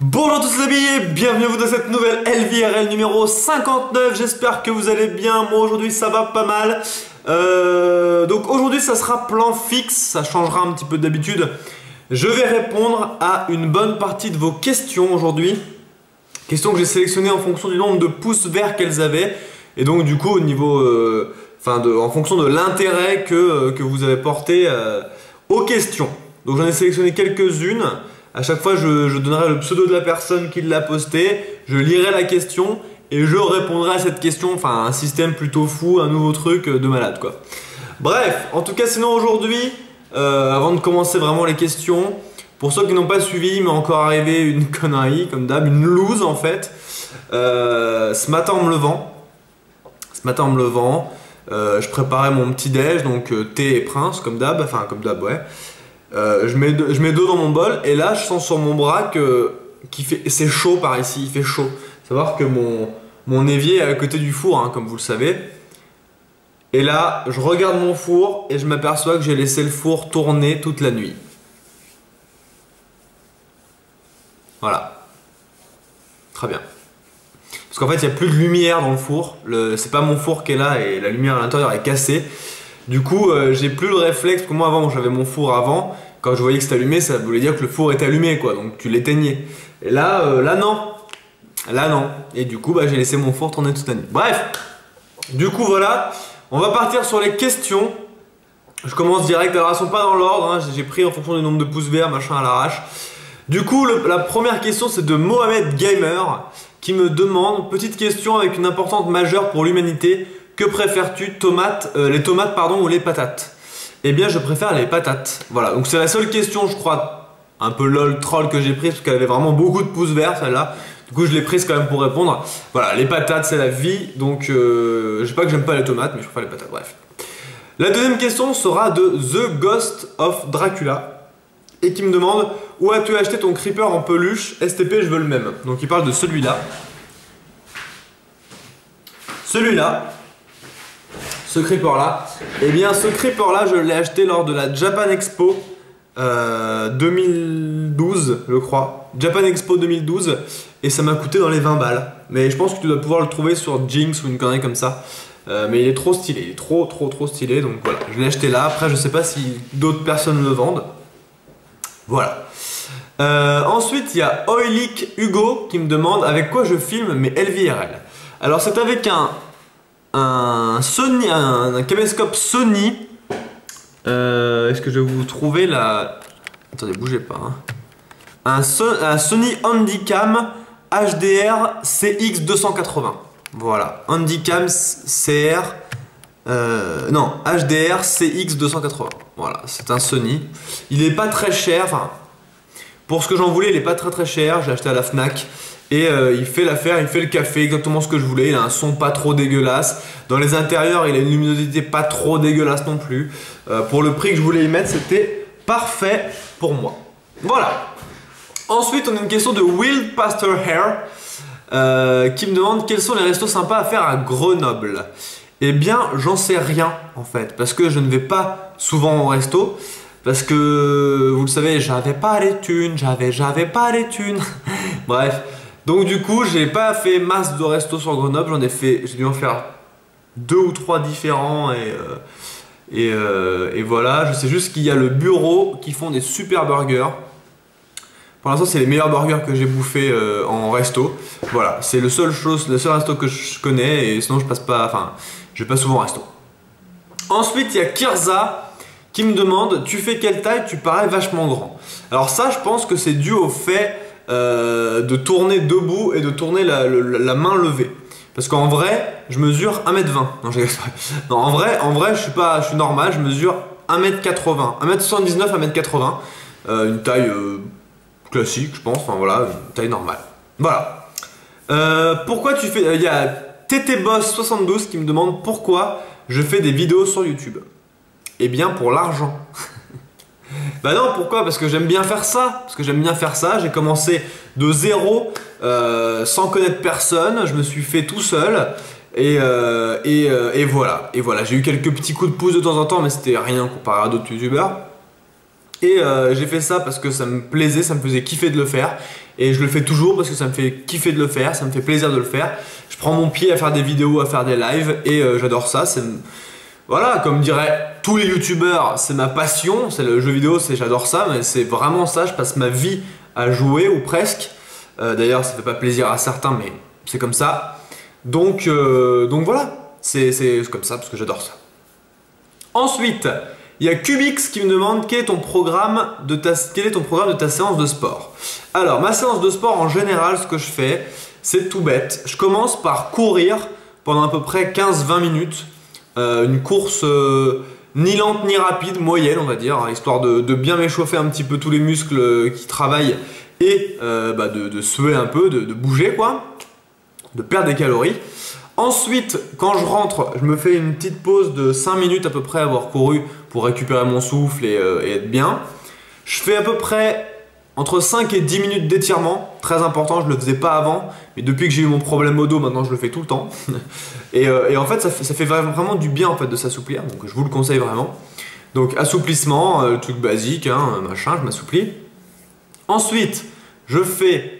Bonjour à tous les amis, bienvenue à vous dans cette nouvelle LVRL numéro 59. J'espère que vous allez bien. Moi aujourd'hui ça va pas mal. Donc aujourd'hui ça sera plan fixe, ça changera un petit peu d'habitude. Je vais répondre à une bonne partie de vos questions aujourd'hui. Questions que j'ai sélectionnées en fonction du nombre de pouces verts qu'elles avaient. Et donc du coup au niveau, en fonction de l'intérêt que vous avez porté aux questions. Donc j'en ai sélectionné quelques-unes. À chaque fois, je donnerai le pseudo de la personne qui l'a posté, je lirai la question et je répondrai à cette question. Enfin, un système plutôt fou, un nouveau truc de malade quoi. Bref, en tout cas, sinon aujourd'hui, avant de commencer vraiment les questions, pour ceux qui n'ont pas suivi, il m'est encore arrivé une connerie, comme d'hab, une loose en fait. Ce matin en me levant, je préparais mon petit déj, donc thé et prince, comme d'hab, ouais. Je mets de l'eau dans mon bol et là je sens sur mon bras c'est chaud par ici, il fait chaud. Savoir que mon évier est à côté du four, hein, comme vous le savez. Et là je regarde mon four et je m'aperçois que j'ai laissé le four tourner toute la nuit. Voilà. Très bien. Parce qu'en fait il n'y a plus de lumière dans le four. C'est pas mon four qui est là et la lumière à l'intérieur est cassée. Du coup, j'ai plus le réflexe, parce que moi avant, j'avais mon four avant, quand je voyais que c'était allumé, ça voulait dire que le four était allumé, quoi, donc tu l'éteignais. Et là, non. Là, non. Et du coup, j'ai laissé mon four tourner toute la nuit. Bref, du coup, voilà, on va partir sur les questions. Je commence direct, alors elles sont pas dans l'ordre, hein. J'ai pris en fonction du nombre de pouces verts, machin à l'arrache. Du coup, la première question, c'est de Mohamed Gamer, qui me demande, petite question avec une importance majeure pour l'humanité, que préfères-tu, les tomates ou les patates? Eh bien je préfère les patates. Voilà, donc c'est la seule question je crois un peu lol troll que j'ai prise parce qu'elle avait vraiment beaucoup de pouces verts celle-là. Du coup je l'ai prise quand même pour répondre. Voilà, les patates c'est la vie, donc je sais pas que j'aime pas les tomates mais je préfère les patates, bref. La deuxième question sera de The Ghost of Dracula et qui me demande où as-tu acheté ton creeper en peluche? STP je veux le même. Donc il parle de celui-là. Ce creeper là, et bien ce creeper là je l'ai acheté lors de la Japan Expo 2012 je crois, Japan Expo 2012 et ça m'a coûté dans les 20 balles, mais je pense que tu dois pouvoir le trouver sur Jinx ou une connerie comme ça, mais il est trop stylé, il est trop stylé, donc voilà, je l'ai acheté là. Après je sais pas si d'autres personnes le vendent, voilà. Ensuite il y a Oilic Hugo qui me demande avec quoi je filme mes LVRL. Alors c'est avec un caméscope Sony. Est-ce que je vais vous trouver la... Attendez, bougez pas. Hein. Un Sony Handycam HDR CX280. Voilà, Handycam CR... non, HDR CX280. Voilà, c'est un Sony. Il est pas très cher. Enfin, pour ce que j'en voulais, il est pas très cher. J'ai acheté à la Fnac. Et il fait l'affaire, il fait le café, exactement ce que je voulais. Il a un son pas trop dégueulasse. Dans les intérieurs, il a une luminosité pas trop dégueulasse non plus. Pour le prix que je voulais y mettre, c'était parfait pour moi. Voilà. Ensuite, on a une question de Will Pastor Hair qui me demande quels sont les restos sympas à faire à Grenoble. Eh bien, j'en sais rien en fait, parce que je ne vais pas souvent au resto. Parce que, vous le savez, j'avais pas les thunes, j'avais pas les thunes. Bref. Donc du coup, j'ai pas fait masse de restos sur Grenoble, j'ai dû en faire 2 ou 3 différents et voilà. Je sais juste qu'il y a le bureau qui font des super burgers. Pour l'instant, c'est les meilleurs burgers que j'ai bouffés en resto. Voilà, c'est le seul resto que je connais et sinon je vais pas souvent au resto. Ensuite, il y a Kirza qui me demande tu fais quelle taille, tu parais vachement grand. Alors ça, je pense que c'est dû au fait de tourner debout et de tourner la main levée. Parce qu'en vrai, je mesure 1m20. Non, non, en vrai, je suis normal, je mesure 1m80. 1m79, 1m80. Une taille classique, je pense. Enfin voilà, une taille normale. Voilà. Pourquoi tu fais... Il y a TTBoss72 qui me demande pourquoi je fais des vidéos sur YouTube. Eh bien, pour l'argent. Bah non, pourquoi? Parce que j'aime bien faire ça. J'ai commencé de zéro, sans connaître personne. Je me suis fait tout seul. Et voilà. J'ai eu quelques petits coups de pouce de temps en temps, mais c'était rien comparé à d'autres youtubeurs. Et j'ai fait ça parce que ça me plaisait, ça me faisait kiffer de le faire. Et je le fais toujours parce que ça me fait kiffer de le faire, ça me fait plaisir de le faire. Je prends mon pied à faire des vidéos, à faire des lives et j'adore ça. Voilà, comme diraient tous les youtubeurs, c'est ma passion, c'est le jeu vidéo, j'adore ça, mais c'est vraiment ça, je passe ma vie à jouer ou presque. D'ailleurs, ça fait pas plaisir à certains, mais c'est comme ça. Donc voilà, c'est comme ça parce que j'adore ça. Ensuite, il y a Cubix qui me demande quel est ton programme de ta séance de sport. Alors, ma séance de sport en général, ce que je fais, c'est tout bête. Je commence par courir pendant à peu près 15-20 minutes. Une course ni lente ni rapide, moyenne on va dire, hein, histoire de bien m'échauffer un petit peu tous les muscles qui travaillent et de suer un peu, de bouger quoi, de perdre des calories. Ensuite, quand je rentre, je me fais une petite pause de 5 minutes à peu près avoir couru pour récupérer mon souffle et être bien. Je fais à peu près entre 5 et 10 minutes d'étirement, très important, je ne le faisais pas avant, mais depuis que j'ai eu mon problème au dos, maintenant je le fais tout le temps. et en fait, ça fait vraiment du bien en fait, de s'assouplir, donc je vous le conseille vraiment. Donc assouplissement, truc basique, hein, machin, je m'assouplis. Ensuite, je fais,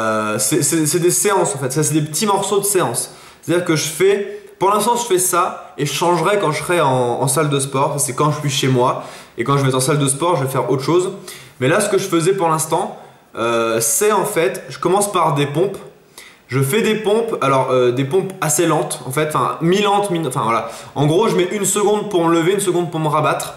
c'est des séances en fait, ça c'est des petits morceaux de séances. C'est-à-dire que pour l'instant je fais ça et je changerai quand je serai en salle de sport, c'est quand je suis chez moi. Et quand je vais être en salle de sport, je vais faire autre chose. Mais là, ce que je faisais pour l'instant, c'est en fait, je commence par des pompes. Je fais des pompes, alors des pompes assez lentes, en fait, enfin mi-lentes, enfin voilà. En gros, je mets 1 seconde pour me lever, 1 seconde pour me rabattre.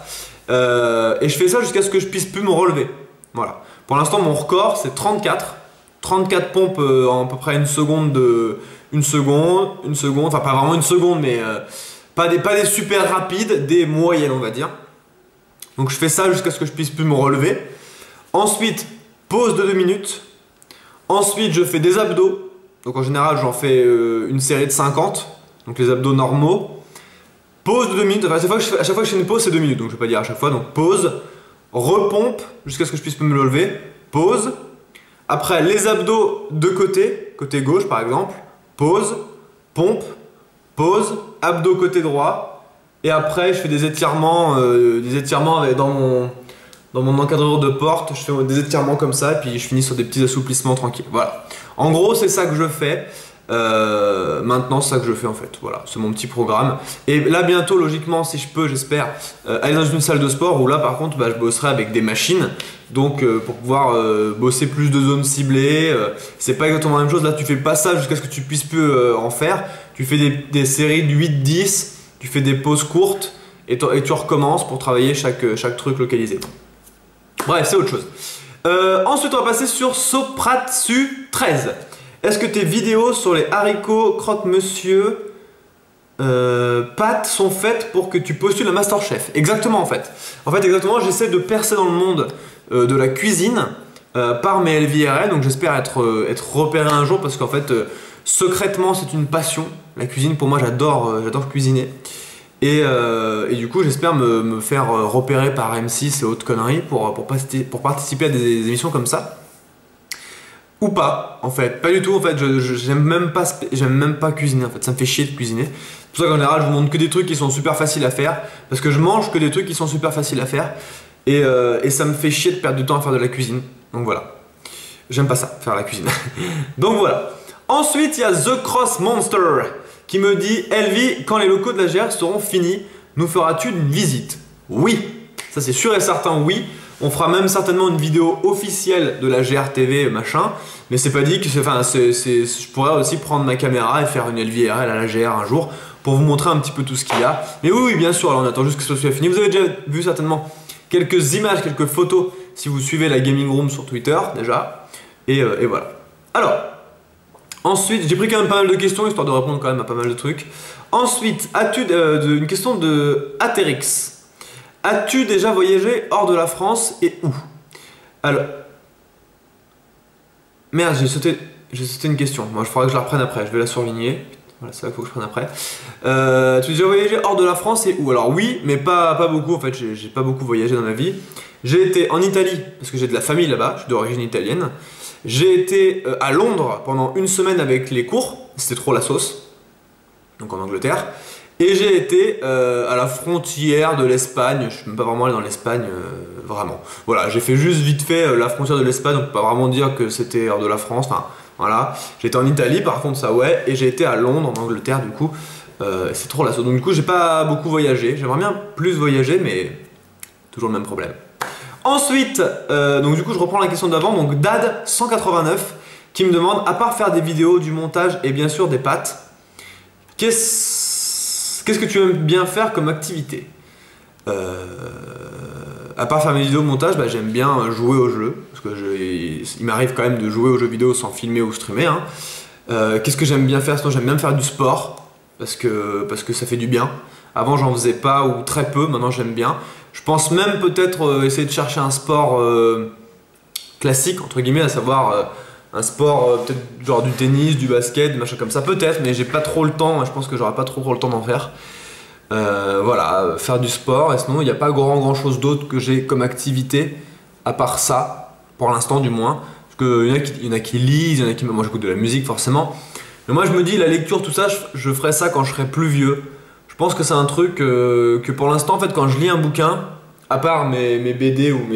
Et je fais ça jusqu'à ce que je puisse plus me relever. Voilà. Pour l'instant, mon record, c'est 34. 34 pompes en à peu près 1 seconde une seconde, enfin pas vraiment 1 seconde, mais pas des super rapides, des moyennes, on va dire. Donc je fais ça jusqu'à ce que je puisse plus me relever. Ensuite, pause de 2 minutes. Ensuite, je fais des abdos. Donc en général, j'en fais une série de 50. Donc les abdos normaux. Pause de 2 minutes. Enfin, à chaque fois que je fais une pause, c'est 2 minutes. Donc je vais pas dire à chaque fois. Donc pause. Repompe jusqu'à ce que je puisse me lever. Pause. Après, les abdos de côté gauche par exemple. Pause. Pompe. Pause. Abdos côté droit. Et après, je fais des étirements dans mon encadreur de porte. Je fais des étirements comme ça, et puis je finis sur des petits assouplissements tranquilles. Voilà. En gros, c'est ça que je fais. Maintenant, c'est ça que je fais en fait. Voilà, c'est mon petit programme. Et là, bientôt, logiquement, si je peux, j'espère, aller dans une salle de sport où là, par contre, je bosserai avec des machines. Donc, pour pouvoir bosser plus de zones ciblées, c'est pas exactement la même chose. Là, tu fais pas ça jusqu'à ce que tu puisses plus en faire. Tu fais des séries de 8-10. Tu fais des pauses courtes et tu recommences pour travailler chaque truc localisé. Bref, c'est autre chose. Ensuite, on va passer sur Sopratsu 13. Est-ce que tes vidéos sur les haricots croque-monsieur pâtes sont faites pour que tu postules à Masterchef? Exactement en fait. En fait, exactement, j'essaie de percer dans le monde de la cuisine par mes LVRL. Donc j'espère être repéré un jour parce qu'en fait, secrètement, c'est une passion. La cuisine, pour moi, j'adore cuisiner. Et du coup, j'espère me faire repérer par M6 et autres conneries pour participer à des émissions comme ça. Ou pas, en fait. Pas du tout, en fait. J'aime même pas cuisiner, en fait. Ça me fait chier de cuisiner. C'est pour ça qu'en général, je vous montre que des trucs qui sont super faciles à faire. Parce que je mange que des trucs qui sont super faciles à faire. Et ça me fait chier de perdre du temps à faire de la cuisine. Donc voilà. J'aime pas ça, faire la cuisine. Donc voilà. Ensuite, il y a The Cross Monster qui me dit: Elvie, quand les locaux de la GR seront finis, nous feras-tu une visite? Oui, ça c'est sûr et certain, oui. On fera même certainement une vidéo officielle de la GR TV machin, mais c'est pas dit que je pourrais aussi prendre ma caméra et faire une LVRL à la GR un jour pour vous montrer un petit peu tout ce qu'il y a. Mais oui, bien sûr, alors on attend juste que ce soit fini. Vous avez déjà vu certainement quelques images, quelques photos si vous suivez la Gaming Room sur Twitter déjà. Et voilà. Alors, ensuite, j'ai pris quand même pas mal de questions, histoire de répondre quand même à pas mal de trucs. Ensuite, une question de Aterix. As-tu déjà voyagé hors de la France et où? Alors... Merde, j'ai sauté une question. Moi, il faudra que je la reprenne après, je vais la surligner. Voilà, c'est ça qu'il faut que je prenne après. Tu as déjà voyagé hors de la France et où? Alors oui, mais pas beaucoup, en fait, j'ai pas beaucoup voyagé dans ma vie. J'ai été en Italie, parce que j'ai de la famille là-bas, je suis d'origine italienne. J'ai été à Londres pendant 1 semaine avec les cours, c'était trop la sauce, donc en Angleterre. Et j'ai été à la frontière de l'Espagne. Je suis même pas vraiment allé dans l'Espagne, vraiment. Voilà, j'ai fait juste vite fait la frontière de l'Espagne, on peut pas vraiment dire que c'était hors de la France. Enfin, voilà. J'étais en Italie, par contre, ça ouais. Et j'ai été à Londres, en Angleterre, du coup. C'est trop lasso. Donc, du coup, j'ai pas beaucoup voyagé. J'aimerais bien plus voyager, mais toujours le même problème. Ensuite, donc du coup, je reprends la question d'avant. Donc, Dad189 qui me demande, à part faire des vidéos, du montage et bien sûr des pâtes, qu'est-ce que tu aimes bien faire comme activité? À part faire mes vidéos montage, bah, j'aime bien jouer aux jeux, parce que il m'arrive quand même de jouer aux jeux vidéo sans filmer ou streamer. Hein. Qu'est-ce que j'aime bien faire? Sinon, j'aime bien faire du sport, parce que ça fait du bien. Avant, j'en faisais pas ou très peu, maintenant j'aime bien. Je pense même peut-être essayer de chercher un sport classique, entre guillemets, à savoir un sport peut-être genre du tennis, du basket, des machins comme ça, peut-être, mais j'ai pas trop le temps, je pense que j'aurai pas trop le temps d'en faire. Voilà, faire du sport, et sinon il n'y a pas grand chose d'autre que j'ai comme activité, à part ça, pour l'instant du moins. Parce qu'il y en a qui lisent, il y en a qui... Moi j'écoute de la musique forcément. Mais moi je me dis, la lecture, tout ça, je ferai ça quand je serai plus vieux. Je pense que c'est un truc que pour l'instant, en fait, quand je lis un bouquin, à part mes BD ou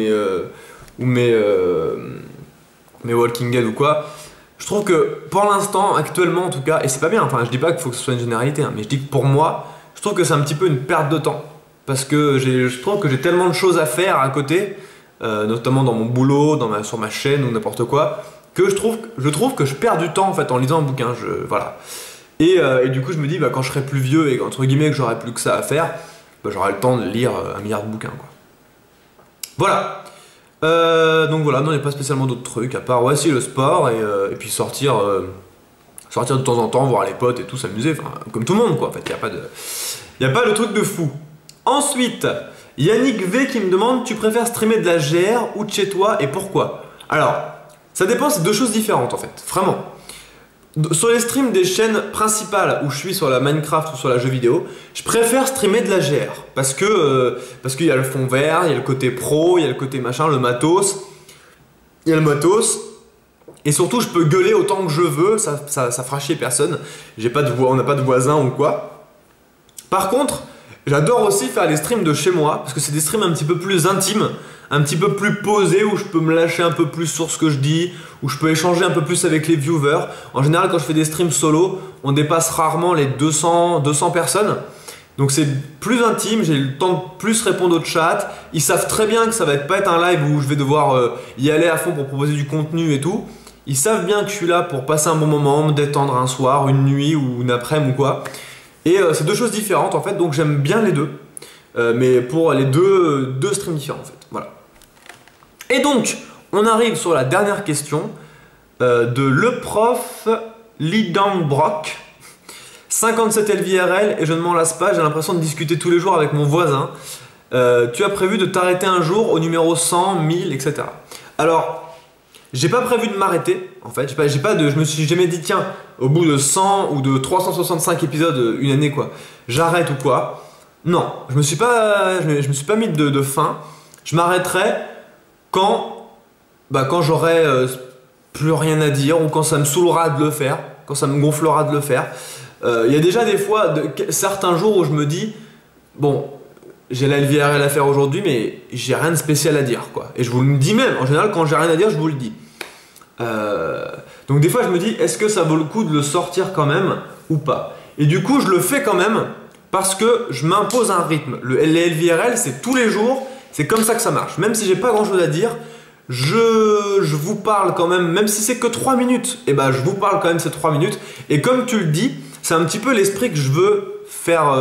mes Walking Dead ou quoi, je trouve que pour l'instant, actuellement en tout cas, et c'est pas bien, enfin je dis pas qu'il faut que ce soit une généralité, hein, mais je dis que pour moi, je trouve que c'est un petit peu une perte de temps. Parce que je trouve que j'ai tellement de choses à faire à côté, notamment dans mon boulot, sur ma chaîne ou n'importe quoi, que je trouve que je perds du temps en fait en lisant un bouquin. Voilà. Et du coup je me dis, bah, quand je serai plus vieux et entre guillemets que j'aurai plus que ça à faire, bah, j'aurai le temps de lire 1 milliard de bouquins, quoi. Voilà. Donc voilà, non, il n'y a pas spécialement d'autres trucs à part, ouais, si, le sport et puis sortir de temps en temps, voir les potes et tout, s'amuser, enfin, comme tout le monde, quoi. En fait, il n'y a pas de truc de fou. Ensuite, Yannick V qui me demande, tu préfères streamer de la GR ou de chez toi et pourquoi? Alors, ça dépend, c'est deux choses différentes en fait, vraiment. Sur les streams des chaînes principales où je suis sur la Minecraft ou sur la jeu vidéo, je préfère streamer de la GR parce qu'il y a le fond vert, il y a le côté pro, il y a le côté machin, le matos, il y a le matos. Et surtout, je peux gueuler autant que je veux, ça fera chier personne. On n'a pas de voisins ou quoi. Par contre, j'adore aussi faire les streams de chez moi, parce que c'est des streams un petit peu plus intimes, un petit peu plus posés, où je peux me lâcher un peu plus sur ce que je dis, où je peux échanger un peu plus avec les viewers. En général, quand je fais des streams solo, on dépasse rarement les 200 personnes. Donc c'est plus intime, j'ai le temps de plus répondre au chat. Ils savent très bien que ça va pas être un live où je vais devoir y aller à fond pour proposer du contenu et tout. Ils savent bien que je suis là pour passer un bon moment, me détendre un soir, une nuit ou une après-midi ou quoi. Et c'est deux choses différentes en fait, donc j'aime bien les deux. Mais pour les deux streams différents en fait. Voilà. Et donc, on arrive sur la dernière question de le prof Lidangbrock. 57 LVRL et je ne m'en lasse pas, j'ai l'impression de discuter tous les jours avec mon voisin. Tu as prévu de t'arrêter un jour au numéro 100, 1000, etc. Alors, j'ai pas prévu de m'arrêter en fait, je me suis jamais dit tiens, au bout de 100 ou de 365 épisodes, une année quoi, j'arrête ou quoi. Non, je me suis pas mis de fin. Je m'arrêterai quand j'aurai plus rien à dire ou quand ça me saoulera de le faire, quand ça me gonflera de le faire. Il y a déjà des fois, certains jours où je me dis bon, j'ai la LVRL à faire aujourd'hui, mais j'ai rien de spécial à dire, quoi. Et je vous le dis même, en général, quand j'ai rien à dire, je vous le dis. Donc des fois, je me dis, est-ce que ça vaut le coup de le sortir quand même ou pas? Et du coup, je le fais quand même parce que je m'impose un rythme. Les LVRL, c'est tous les jours, c'est comme ça que ça marche. Même si j'ai pas grand-chose à dire, je vous parle quand même si c'est que 3 minutes, et ben je vous parle quand même ces 3 minutes. Et comme tu le dis, c'est un petit peu l'esprit que je veux faire...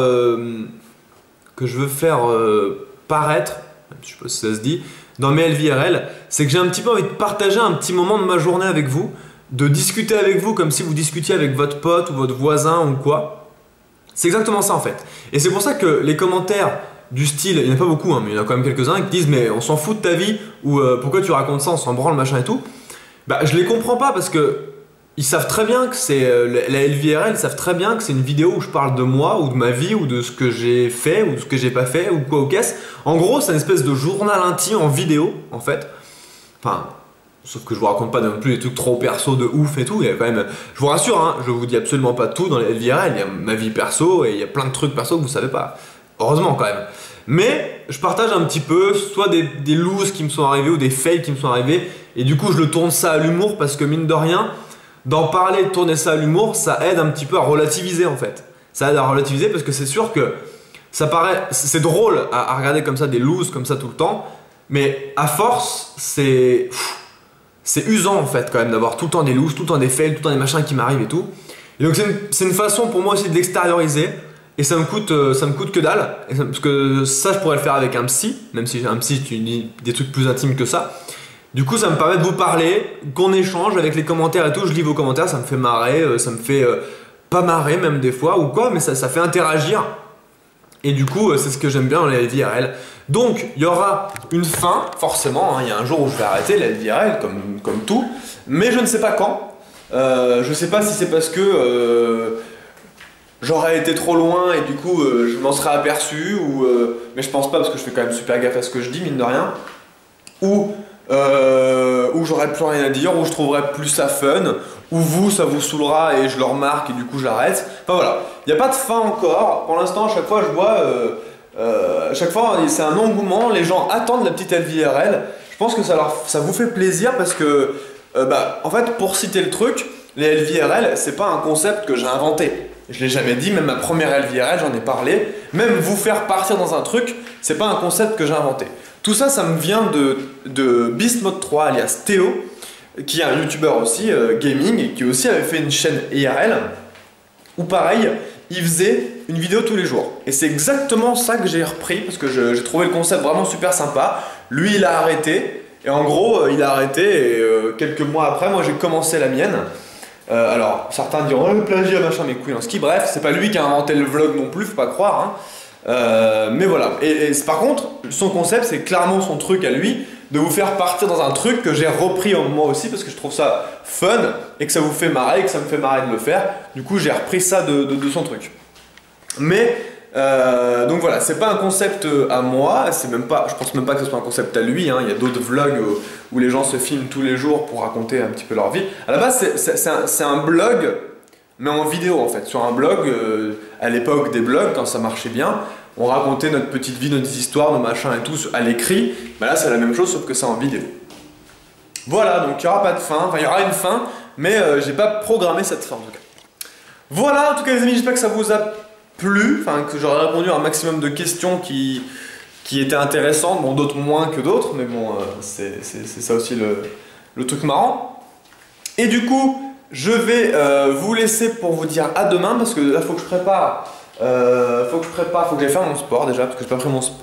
paraître, je sais pas si ça se dit, dans mes LVRL, c'est que j'ai un petit peu envie de partager un petit moment de ma journée avec vous, de discuter avec vous comme si vous discutiez avec votre pote ou votre voisin ou quoi. C'est exactement ça en fait. Et c'est pour ça que les commentaires du style, il n'y en a pas beaucoup, hein, mais il y en a quand même quelques-uns qui disent mais on s'en fout de ta vie ou pourquoi tu racontes ça, on s'en branle machin et tout. Bah je les comprends pas parce que ils savent très bien que c'est la LVRL, ils savent très bien que c'est une vidéo où je parle de moi ou de ma vie ou de ce que j'ai fait ou de ce que j'ai pas fait ou quoi ou qu'est-ce. En gros, c'est une espèce de journal intime en vidéo en fait. Enfin, Sauf que je vous raconte pas non plus des trucs trop perso de ouf et tout. Il y a quand même, je vous rassure, hein, je vous dis absolument pas tout dans les LVRL. Il y a ma vie perso et il y a plein de trucs perso que vous savez pas. Heureusement quand même. Mais je partage un petit peu, soit des looses qui me sont arrivés ou des fails qui me sont arrivés. Et du coup, je le tourne ça à l'humour parce que mine de rien, d'en parler, de tourner ça à l'humour, ça aide un petit peu à relativiser en fait. Ça aide à relativiser parce que c'est sûr que ça paraît, c'est drôle à regarder comme ça des looses comme ça tout le temps. Mais à force, c'est usant en fait quand même d'avoir tout le temps des looses, tout le temps des fails, tout le temps des machins qui m'arrivent et tout. Et donc c'est une façon pour moi aussi de l'extérioriser et ça me coûte que dalle. Parce que ça je pourrais le faire avec un psy, même si un psy tu dis des trucs plus intimes que ça. Du coup ça me permet de vous parler, qu'on échange avec les commentaires et tout, je lis vos commentaires, ça me fait marrer, ça me fait pas marrer même des fois ou quoi, mais ça fait interagir. Et du coup, c'est ce que j'aime bien dans les LVRL. Donc, il y aura une fin, forcément. Hein, il y a un jour où je vais arrêter les LVRL, comme tout. Mais je ne sais pas quand. Je ne sais pas si c'est parce que j'aurais été trop loin et du coup, je m'en serais aperçu. Mais je pense pas parce que je fais quand même super gaffe à ce que je dis, mine de rien. Ou j'aurais plus rien à dire, ou je trouverais plus ça fun, ou vous, ça vous saoulera et je le remarque et du coup j'arrête. Enfin voilà, il n'y a pas de fin encore. Pour l'instant, à chaque fois, je vois, à chaque fois, c'est un engouement, les gens attendent la petite LVRL. Je pense que ça vous fait plaisir parce que, en fait, pour citer le truc, les LVRL, c'est pas un concept que j'ai inventé. Je l'ai jamais dit, même ma première LVRL, j'en ai parlé. Même vous faire partir dans un truc, c'est pas un concept que j'ai inventé. Tout ça, ça me vient de BeastMode3 alias Théo, qui est un youtubeur aussi, gaming, et qui aussi avait fait une chaîne IRL, où pareil, il faisait une vidéo tous les jours. Et c'est exactement ça que j'ai repris, parce que j'ai trouvé le concept vraiment super sympa. Lui, il a arrêté, et en gros, il a arrêté, et quelques mois après, moi j'ai commencé la mienne. Alors, certains diront, oh, le plagiat, machin, mes couilles en ski, bref, c'est pas lui qui a inventé le vlog non plus, faut pas croire, hein. Mais voilà, et par contre, son concept, c'est clairement son truc à lui, de vous faire partir dans un truc que j'ai repris en moi aussi, parce que je trouve ça fun, et que ça vous fait marrer, et que ça me fait marrer de le faire. Du coup, j'ai repris ça de son truc. Mais, donc voilà, c'est pas un concept à moi, je pense même pas que ce soit un concept à lui, hein. Il y a d'autres vlogs où les gens se filment tous les jours pour raconter un petit peu leur vie. À la base, c'est un blog, mais en vidéo en fait. Sur un blog, à l'époque des blogs, quand ça marchait bien, on racontait notre petite vie, nos histoires, nos machins et tout à l'écrit. Là, c'est la même chose, sauf que c'est en vidéo. Voilà, donc il n'y aura pas de fin, enfin il y aura une fin, mais j'ai pas programmé cette fin en tout cas. Voilà, en tout cas les amis, j'espère que ça vous a plu, enfin que j'aurai répondu à un maximum de questions qui étaient intéressantes, bon d'autres moins que d'autres, mais bon, c'est ça aussi le truc marrant. Et du coup, je vais vous laisser pour vous dire à demain, parce que là, faut que je prépare. Faut que j'aille faire mon sport déjà, parce que j'ai pas fait mon sport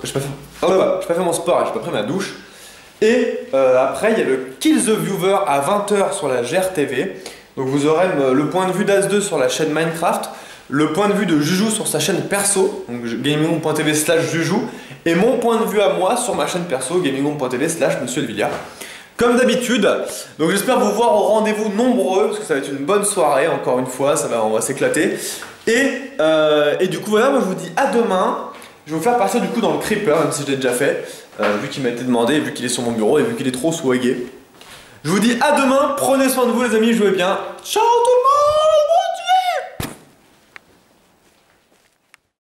et j'ai pas pris ma douche. Et après, il y a le Kill the Viewer à 20 h sur la GRTV. Donc vous aurez le point de vue d'As2 sur la chaîne Minecraft, le point de vue de Juju sur sa chaîne perso, donc gamingroom.tv/Juju, et mon point de vue à moi sur ma chaîne perso, gamingroom.tv/Monsieur Elvillard. Comme d'habitude, donc j'espère vous voir au rendez-vous nombreux, parce que ça va être une bonne soirée, encore une fois, on va s'éclater. Et du coup voilà, moi je vous dis à demain. Je vais vous faire partir du coup dans le creeper, même si je l'ai déjà fait, vu qu'il m'a été demandé, vu qu'il est sur mon bureau et vu qu'il est trop swagué. Je vous dis à demain, prenez soin de vous les amis, jouez bien. Ciao tout le monde!